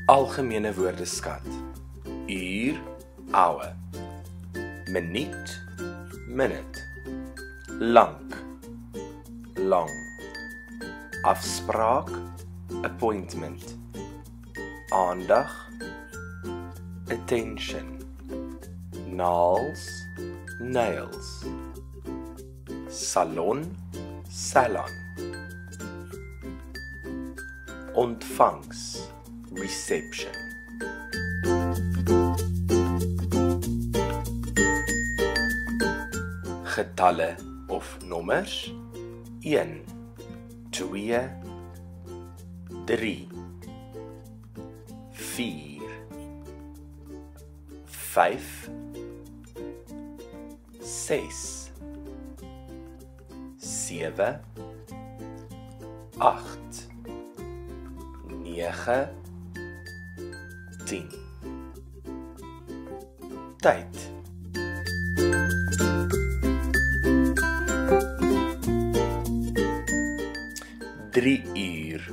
Algemene woordeskat. Uur, hour. Minuut, minute. Lank, long. Afspraak, appointment. Aandag, attention. Nails, nails. Salon, salon. Ontvangs, reception. Getalle of nommers: 1, 2, 3, 4, 5, 6, 7, 8, 9, 10. Tyd. 3 uur.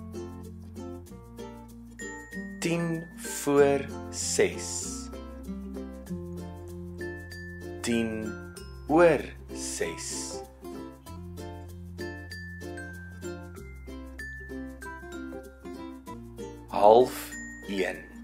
10 voor 6. 10 oor 6. 12:30.